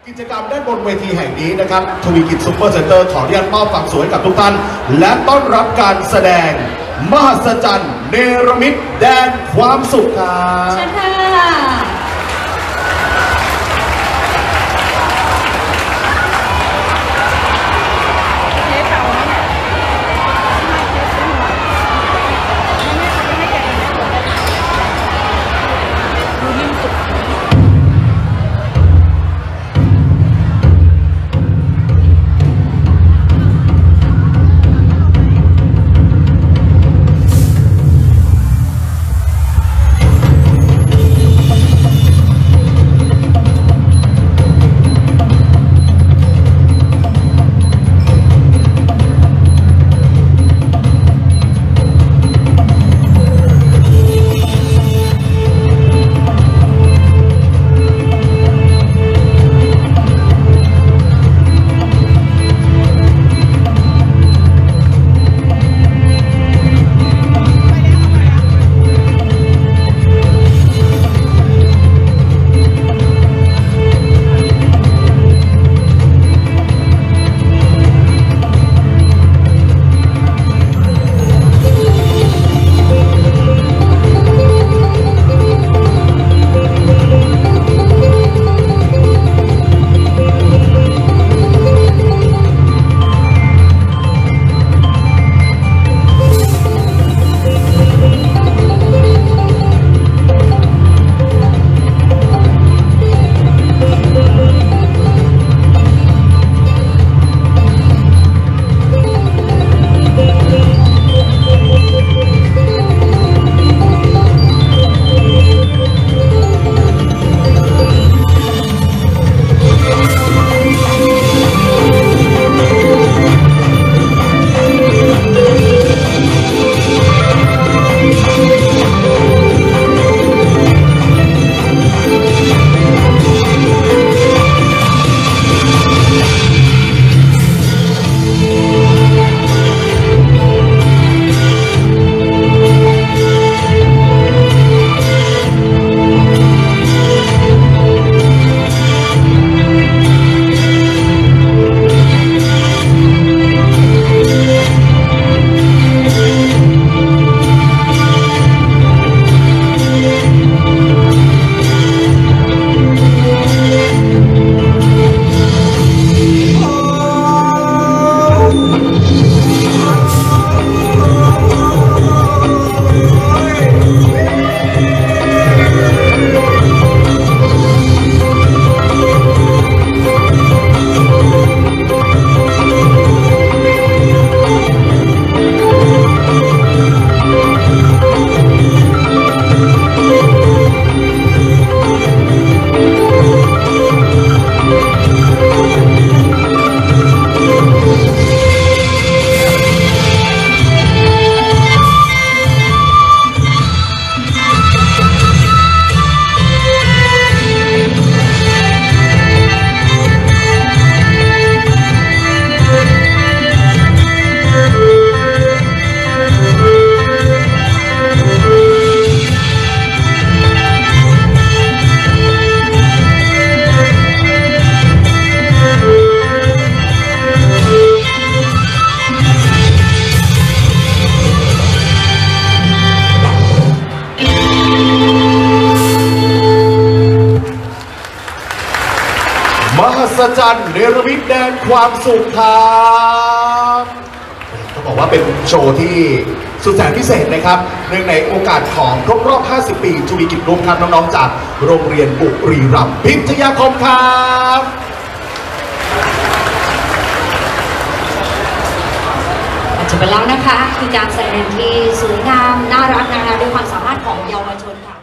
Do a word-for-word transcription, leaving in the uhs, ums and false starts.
กิจกรรมด้านบนเวทีแห่งนี้นะครับทวีกิจซุปเปอร์เซ็นเตอร์ขออนุญาตมอบความสวยกับทุกท่านและต้อนรับการแสดงมหัศจรรย์เนรมิตแดนความสุขครับใช่ค่ะมหัศจรรย์เนรมิตแดนความสุขครับต้องบอกว่าเป็นโชว์ที่สุดแสนพิเศษนะครับเนื่องในโอกาสของครบรอบห้าสิบปีทวีกิจรวมครับน้องๆจากโรงเรียนบุรีรัมย์พิทยาคมครับจบไปแล้วนะคะคือการแสดงที่สวยงามน่ารักนะคะด้วยความสามารถของเยาวชนค่ะ